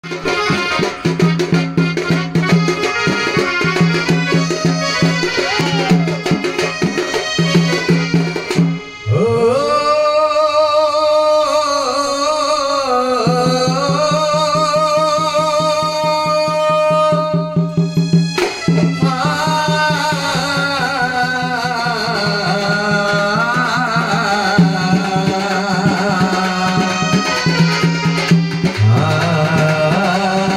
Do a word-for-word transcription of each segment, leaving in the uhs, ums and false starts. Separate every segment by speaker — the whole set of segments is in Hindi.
Speaker 1: आ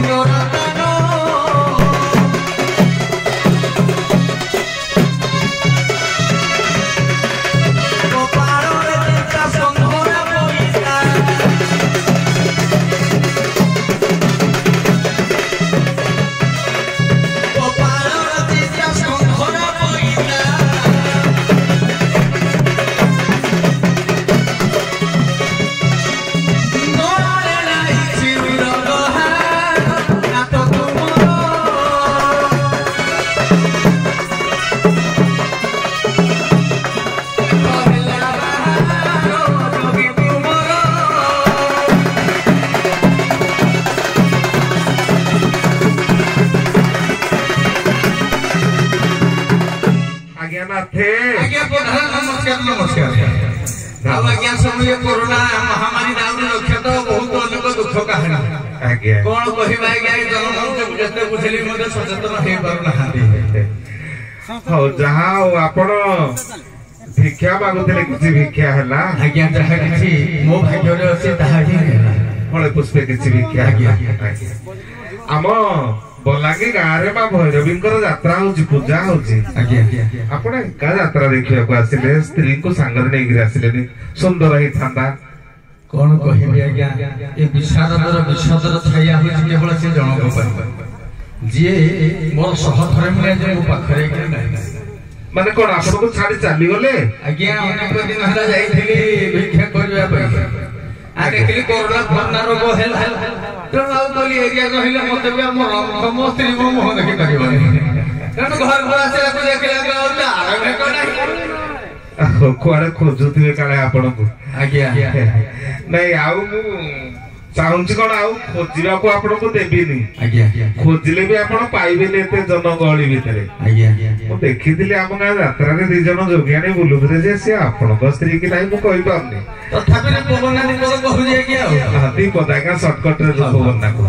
Speaker 1: कोरोना महामारी लक्ष्य तो बहुत अनेक दुख कहानी कौन कहते बुझे सचेतन हो पारना
Speaker 2: जहा आपण भिक्षा मागुले किसी भिक्षा है
Speaker 1: आज्ञा जहाँ कि मो भाग्य अच्छे
Speaker 2: फले पुष्पे किसी भिक्षा आम बलांगी गाँव में माँ भैरवी यात्रा हो पूजा हो यात्रा देखा आसिले स्त्री को सांगर नहीं आसिले सुंदर ही था
Speaker 1: कौन कह विषादर विषादर छाया केवल से जनक जी मोर सहधर्मी मो पाखे
Speaker 2: माने कौन आपको छाड़ी चली गले
Speaker 1: आज्ञा अनेक दिन है जाइली भिक्षा करने देखिली कोरोना कोरोना रोग है तेणु आली एरिया कहले मत मो स्त्री मो मुह देखी पार तेणु घर घर आसला देखा
Speaker 2: कुआड़े खोजुवे काले आपण को
Speaker 1: आज्ञा
Speaker 2: नहीं आउ चाहूँ कौन आउ खोजा को आपण को देवी खोजिले भी आप पाइबे जनगहली भितर देखी आम गाँव यात्रा दी जन जोगियाणी बुलुले सी आपण स्त्री की नहीं मुझे पार्नी दीपद आज्ञा सर्टकट पवना को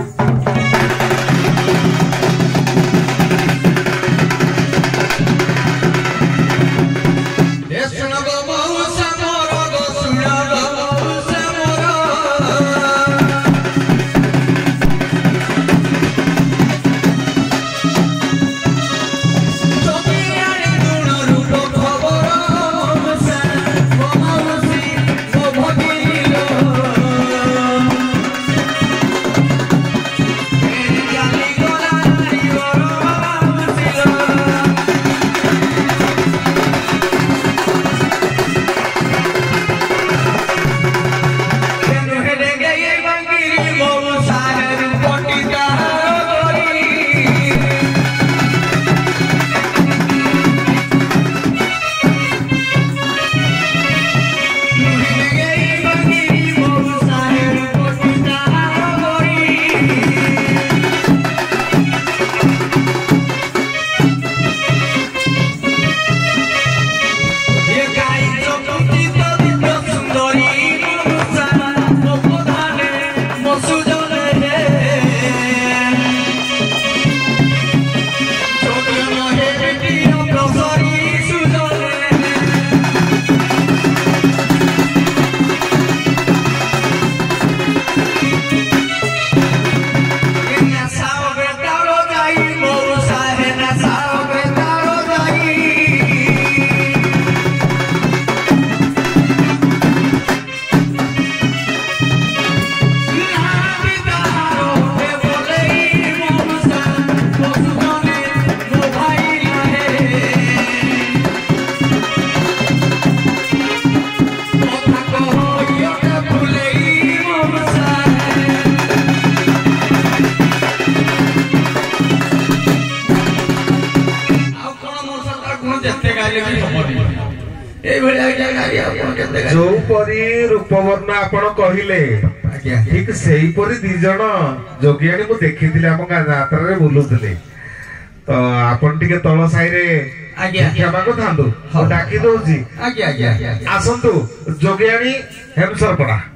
Speaker 2: जो परी रूपवर्ण आपण कहले ठीक से दीज जोगियाणी मुझे देखी यात्रा बुलूले तो आपण टे तल साई क्षमा को था डाकी दौर आसतु जोगियाणी हेमसरपड़ा।